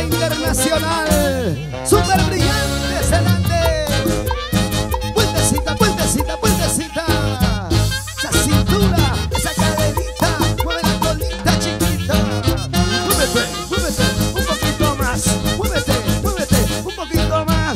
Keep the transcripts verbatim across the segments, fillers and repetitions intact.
banda internacional, super brillante, Zelande. Puentecita, puentecita, puentecita. Esa cintura, esa caderita, mueve la colita chiquita. Muévete, muévete, un poquito más. Muévete, muévete, un poquito más.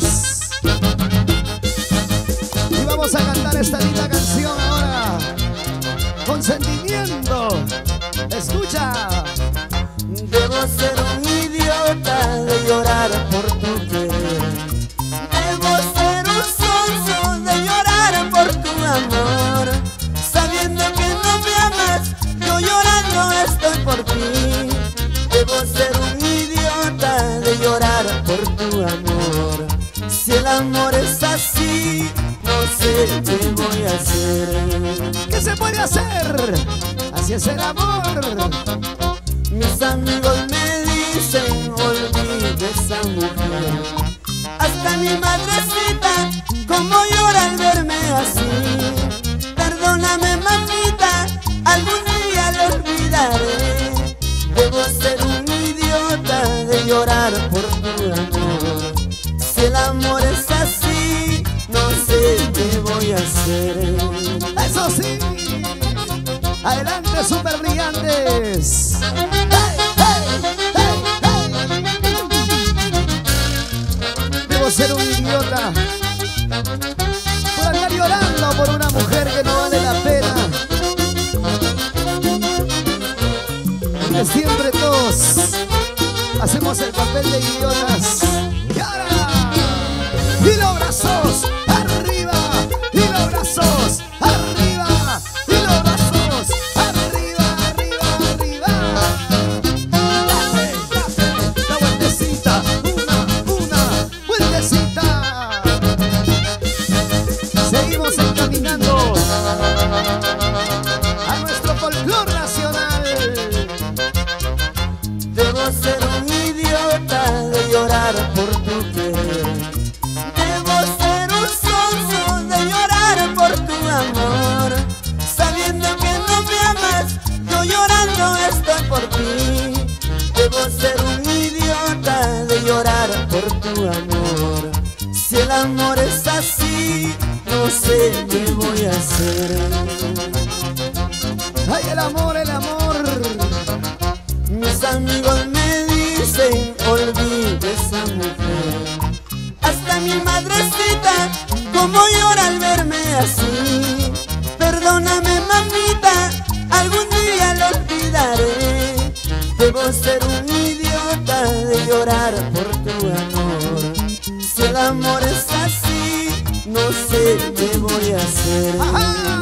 Y vamos a cantar esta linda canción ahora, con sentimiento. Escucha. Debo ser un idiota de llorar por tu querer. Debo ser un sonso de llorar por tu amor. Sabiendo que no me amas, yo llorando estoy por ti. Debo ser un idiota de llorar por tu amor. Si el amor es así, no sé qué voy a hacer. ¿Qué se puede hacer? Así es el amor. Mis amigos me dicen, olvide esa mujer. Hasta mi madrecita, como llora al verme así. Perdóname, mamita, algún día lo olvidaré. Debo ser un idiota de llorar por tu amor. Si el amor es así, no sé qué voy a hacer. Eso sí. Adelante, super brillantes. Debo ser un idiota por andar llorando por una mujer que no vale la pena. Porque siempre todos hacemos el papel de idiotas. Y ahora, y los brazos arriba, y los brazos arriba, y los brazos arriba, arriba, arriba. Dale, dale, la vueltecita, una, una, vueltecita. Seguimos encaminando a nuestro folclor nacional. Debo ser un idiota de llorar por tu querer. Debo ser un sonso de llorar por tu amor. Sabiendo que no me amas, yo llorando estoy por ti. Debo ser un idiota de llorar por tu amor. Si el amor es así, no sé qué voy a hacer. Ay, el amor, el amor. Mis amigos me dicen, olvide esa mujer. Hasta mi madrecita, como llora al verme así. Perdóname, mamita, algún día lo olvidaré. Debo ser un idiota de llorar por tu amor. Si el amor es así, no sé qué voy a hacer. Ajá.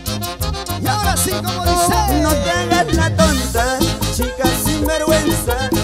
Y ahora sí, como dice. No te hagas la tonta, chica sin vergüenza.